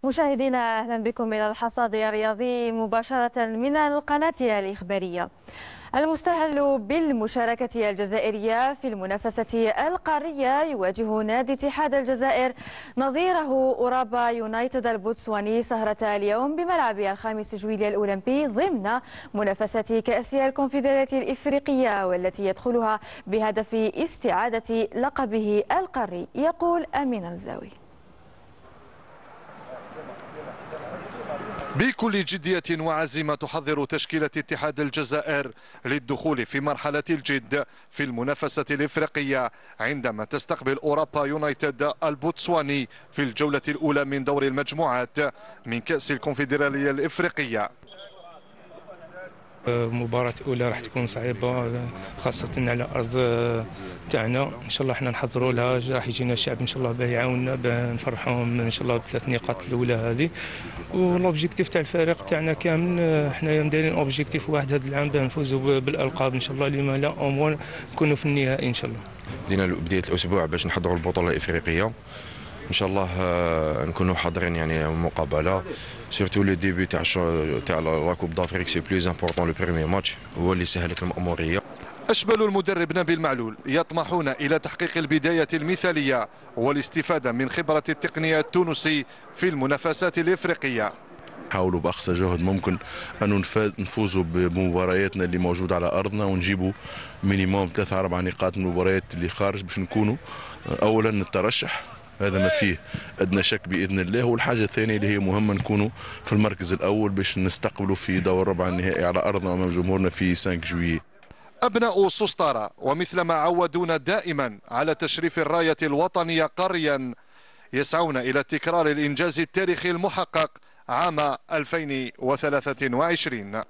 مشاهدينا أهلا بكم إلى الحصاد الرياضي مباشرة من القناة الإخبارية. المستهل بالمشاركة الجزائرية في المنافسة القارية يواجه نادي اتحاد الجزائر نظيره أورابا يونايتد البوتسواني سهرة اليوم بملعب الخامس جويلية الأولمبي ضمن منافسة كأس الكونفدرالية الإفريقية، والتي يدخلها بهدف استعادة لقبه القاري. يقول أمين الزاوي. بكل جدية وعزيمة تحضر تشكيلة اتحاد الجزائر للدخول في مرحلة الجد في المنافسة الإفريقية عندما تستقبل أورابا يونايتد البوتسواني في الجولة الأولى من دور المجموعات من كأس الكونفدرالية الإفريقية. مباراة أولى راح تكون صعيبة خاصة على أرض تاعنا. إن شاء الله احنا نحضروا لها، راح يجينا الشعب إن شاء الله باه يعاوننا باه نفرحوهم إن شاء الله ب3 نقاط الأولى هذه. والأوبجيكتيف تاع الفريق تاعنا كامل احنا دايرين أوبجيكتيف واحد هذا العام باه نفوزوا بالألقاب إن شاء الله، لما لا أو نكونوا في النهائي إن شاء الله. بدينا بداية الأسبوع باش نحضروا البطولة الإفريقية ان شاء الله نكونوا حاضرين يعني المقابله سورتو لو ديبي تاع لا كوب دافريك سي بلوز امبورطون. لو بريمي ماتش هو اللي سهلك المأموريه. أشبال المدرب نبيل معلول يطمحون إلى تحقيق البداية المثالية والاستفادة من خبرة التقنية التونسي في المنافسات الإفريقية. نحاولوا بأقصى جهد ممكن أن نفوزوا بمبارياتنا اللي موجودة على أرضنا ونجيبوا مينيموم 3-4 نقاط من المباريات اللي خارج باش نكونوا أولا نترشح، هذا ما فيه أدنى شك بإذن الله. والحاجة الثانية اللي هي مهمة نكونوا في المركز الأول باش نستقبلوا في دور ربع النهائي على أرضنا أمام جمهورنا في 5 جويي. أبناء سوسطارة ومثلما عودونا دائما على تشريف الراية الوطنية قريا يسعون إلى تكرار الإنجاز التاريخي المحقق عام 2023.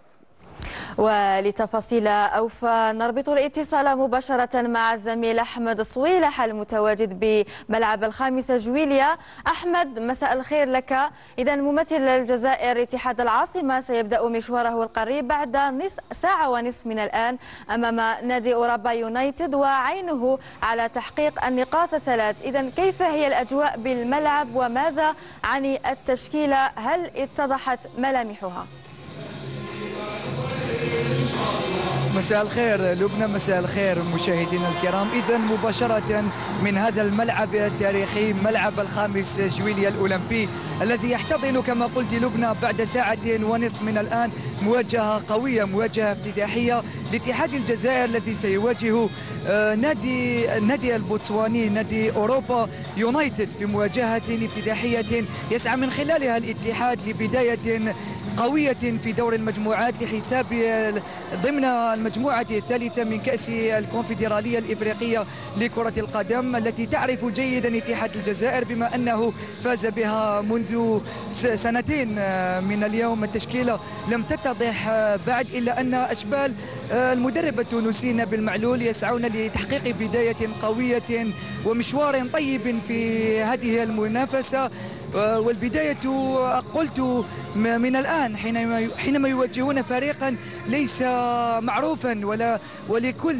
ولتفاصيل أوفى نربط الاتصال مباشرة مع الزميل أحمد صويلح المتواجد بملعب الخامس جويلية. أحمد، مساء الخير لك. إذا ممثل الجزائر اتحاد العاصمة سيبدأ مشواره القاري بعد ساعة ونصف من الآن أمام نادي أورابا يونايتد وعينه على تحقيق النقاط الثلاث. إذا كيف هي الأجواء بالملعب وماذا عن التشكيلة؟ هل اتضحت ملامحها؟ مساء الخير لبنى، مساء الخير مشاهدينا الكرام. إذا مباشرة من هذا الملعب التاريخي، ملعب الخامس جويلية الأولمبي الذي يحتضن كما قلت لبنى بعد ساعة ونصف من الآن مواجهة قوية، مواجهة افتتاحية لاتحاد الجزائر الذي سيواجه نادي البوتسواني، نادي أوروبا يونايتد، في مواجهة افتتاحية يسعى من خلالها الاتحاد لبداية قوية في دور المجموعات لحساب ضمن المجموعة الثالثة من كأس الكونفدرالية الإفريقية لكرة القدم التي تعرف جيدا اتحاد الجزائر بما أنه فاز بها منذ 2 سنين من اليوم. التشكيلة لم تتضح بعد، إلا أن أشبال المدرب التونسي نبيل معلول يسعون لتحقيق بداية قوية ومشوار طيب في هذه المنافسة. والبداية قلت من الآن حينما يواجهون فريقا ليس معروفا ولكل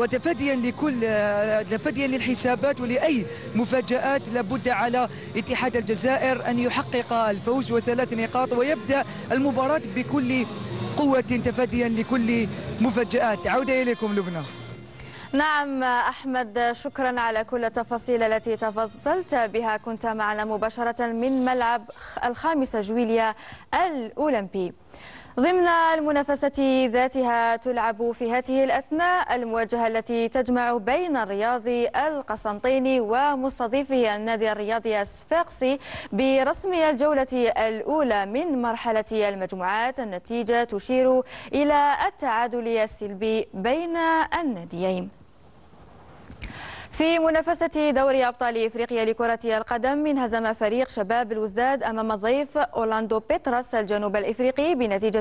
وتفاديا للحسابات ولأي مفاجآت لابد على اتحاد الجزائر أن يحقق الفوز و3 نقاط ويبدأ المباراة بكل قوة تفاديا لكل مفاجآت. عودة إليكم لبنى. نعم أحمد، شكرا على كل التفاصيل التي تفضلت بها. كنت معنا مباشرة من ملعب الخامس جويلية الأولمبي. ضمن المنافسة ذاتها تلعب في هذه الأثناء المواجهة التي تجمع بين الرياضي القسنطيني ومستضيفه النادي الرياضي الصفاقسي برسم الجولة الأولى من مرحلة المجموعات. النتيجة تشير إلى التعادل السلبي بين الناديين. في منافسة دوري أبطال إفريقيا لكرة القدم انهزم فريق شباب الوزداد أمام ضيف أورلاندو بيتراس الجنوب الإفريقي بنتيجة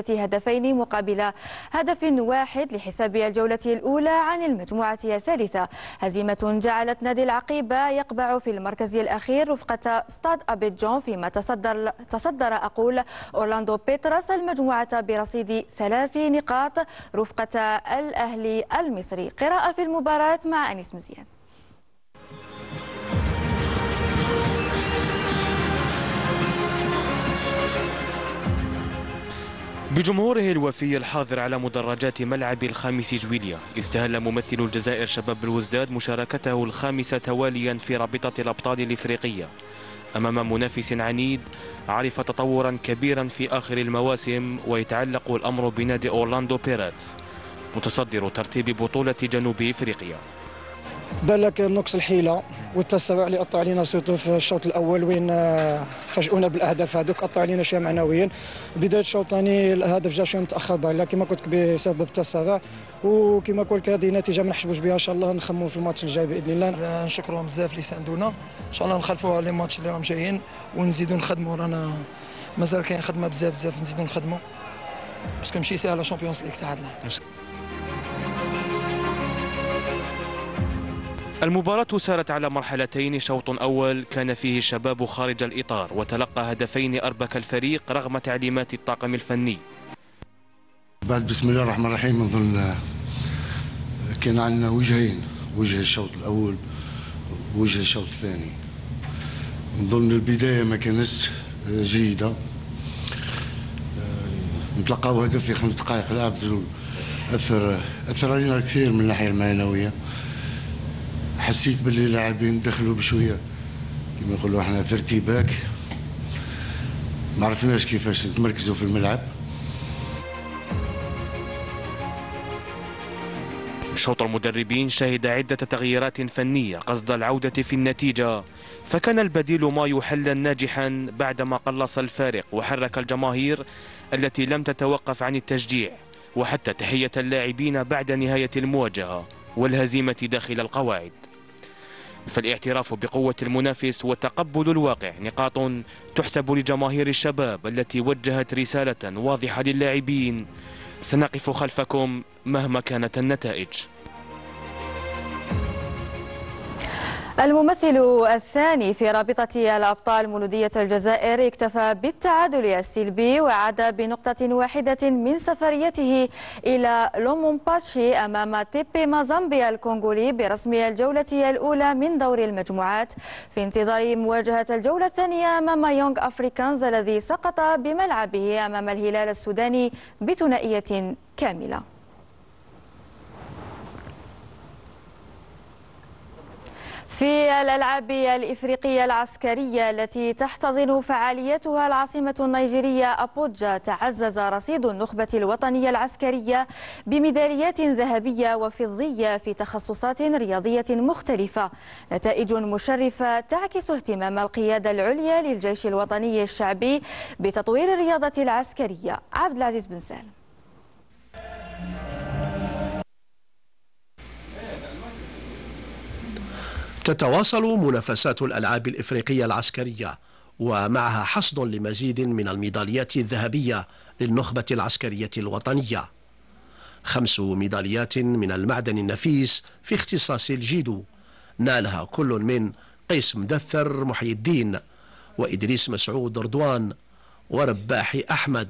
2-1 لحساب الجولة الأولى عن المجموعة الثالثة. هزيمة جعلت نادي العقيبة يقبع في المركز الأخير رفقة ستاد أبيجان، فيما تصدر أورلاندو بيتراس المجموعة برصيد 3 نقاط رفقة الأهلي المصري. قراءة في المباراة مع أنيس مزيان. بجمهوره الوفي الحاضر على مدرجات ملعب الخامس جويليا، استهل ممثل الجزائر شباب الوزداد مشاركته الخامسة تواليا في رابطة الأبطال الإفريقية أمام منافس عنيد عرف تطورا كبيرا في آخر المواسم، ويتعلق الأمر بنادي أورلاندو بيراتس متصدر ترتيب بطولة جنوب إفريقيا. بالك نقص الحيله والتسرع اللي قطع علينا سيرتو في الشوط الاول، وين فاجئونا بالاهداف هذوك، قطعوا علينا شويه معنويا. بدايه الشوط الثاني الهدف جا شويه متاخر بالله كما قلت بسبب التسرع، وكما قلت هذه نتيجه ما نحسبوش بها. ان شاء الله نخمو في الماتش الجاي باذن الله. نشكرهم بزاف اللي ساندونا، ان شاء الله نخلفوا لي ماتش اللي راهم جايين ونزيدوا نخدموا. رانا مازال كاين خدمه بزاف نزيدوا نخدموا باسكو ماشي ساهله شامبيونز ليغ تاع هذا العام. المباراة سارت على مرحلتين. شوط أول كان فيه الشباب خارج الإطار وتلقى هدفين أربك الفريق رغم تعليمات الطاقم الفني. بعد بسم الله الرحمن الرحيم نظن كان عندنا وجهين، وجه الشوط الأول ووجه الشوط الثاني. نظن البداية ما كانتش جيدة، نتلقاو هدف في 5 دقائق لعب أثر علينا كثير من الناحية المعنوية. حسيت باللي اللاعبين دخلوا بشويه كما نقولوا احنا في ارتباك، ما عرفناش كيفاش نتمركزوا في الملعب. شوط المدربين شهد عدة تغييرات فنية قصد العودة في النتيجة، فكان البديل ما يحل ناجحا بعدما قلص الفارق وحرك الجماهير التي لم تتوقف عن التشجيع وحتى تحية اللاعبين بعد نهاية المواجهة والهزيمة داخل القواعد. فالاعتراف بقوة المنافس وتقبل الواقع نقاط تحسب لجماهير الشباب التي وجهت رسالة واضحة للاعبين: سنقف خلفكم مهما كانت النتائج. الممثل الثاني في رابطة الأبطال مولودية الجزائر اكتفى بالتعادل السلبي وعاد بنقطة واحدة من سفريته إلى لومومباتشي أمام تيبي مازامبي الكونغولي برسم الجولة الأولى من دور المجموعات، في انتظار مواجهة الجولة الثانية أمام يونغ أفريكانز الذي سقط بملعبه أمام الهلال السوداني بثنائية كاملة. في الألعاب الإفريقية العسكرية التي تحتضن فعاليتها العاصمة النيجيرية أبوجا، تعزز رصيد النخبة الوطنية العسكرية بميداليات ذهبية وفضية في تخصصات رياضية مختلفة، نتائج مشرفة تعكس اهتمام القيادة العليا للجيش الوطني الشعبي بتطوير الرياضة العسكرية. عبد العزيز بن سالم. تتواصل منافسات الألعاب الإفريقية العسكرية ومعها حصد لمزيد من الميداليات الذهبية للنخبة العسكرية الوطنية. 5 ميداليات من المعدن النفيس في اختصاص الجيدو نالها كل من قيس مدثر محي الدين وإدريس مسعود رضوان ورباحي أحمد.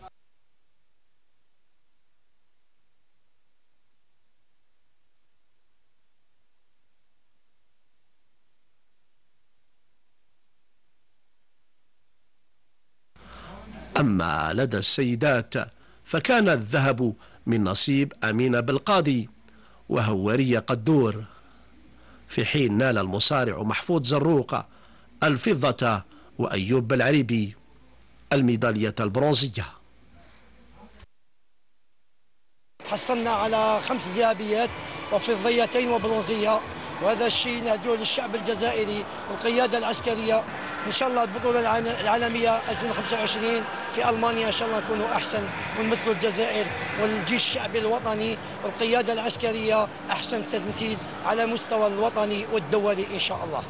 أما لدى السيدات فكان الذهب من نصيب أمينة بالقاضي وهوارية قدور، في حين نال المصارع محفوظ زروق الفضة وأيوب بالعريبي الميدالية البرونزية. حصلنا على 5 ذهبيات وفضيتين وبرونزية، وهذا الشيء نهدوه للشعب الجزائري والقيادة العسكرية. إن شاء الله البطولة العالمية 2025 في ألمانيا إن شاء الله نكونوا أحسن ونمثلوا الجزائر والجيش الشعبي الوطني والقيادة العسكرية أحسن تمثيل على مستوى الوطني والدولي إن شاء الله.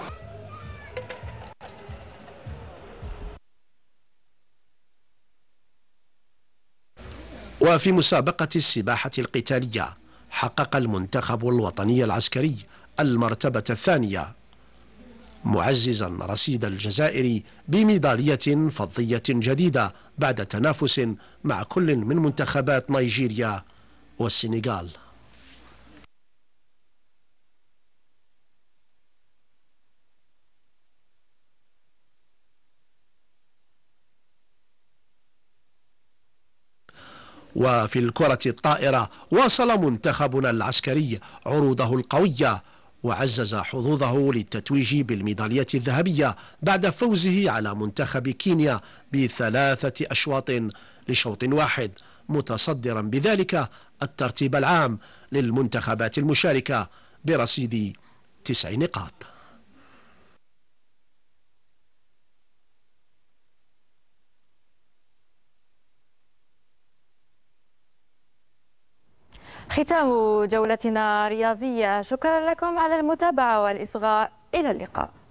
وفي مسابقة السباحة القتالية حقق المنتخب الوطني العسكري المرتبة الثانية، معززا رصيد الجزائر بميدالية فضية جديدة بعد تنافس مع كل من منتخبات نيجيريا والسنغال. وفي الكرة الطائرة واصل منتخبنا العسكري عروضه القوية وعزز حظوظه للتتويج بالميدالية الذهبية بعد فوزه على منتخب كينيا ب3 أشواط لشوط واحد، متصدرا بذلك الترتيب العام للمنتخبات المشاركة برصيد 9 نقاط. ختام جولتنا رياضية، شكرا لكم على المتابعة والإصغاء، إلى اللقاء.